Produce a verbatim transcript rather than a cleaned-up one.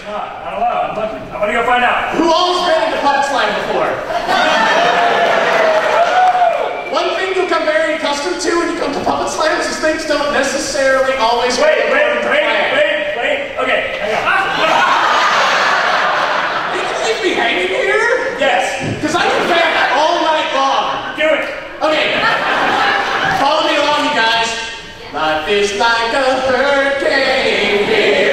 not. Not allowed. I'm lucky. I'm gonna go find out. Who all's been into Puppetslam before? One thing you'll come very accustomed to when you come to Puppetslams is things don't necessarily always wait, wait, wait, wait, wait. Okay, hang on. You can leave me hanging here? Yes. Because I can vamp all night long. Do it. Okay. Follow me along, you guys. Life is like a hurricane.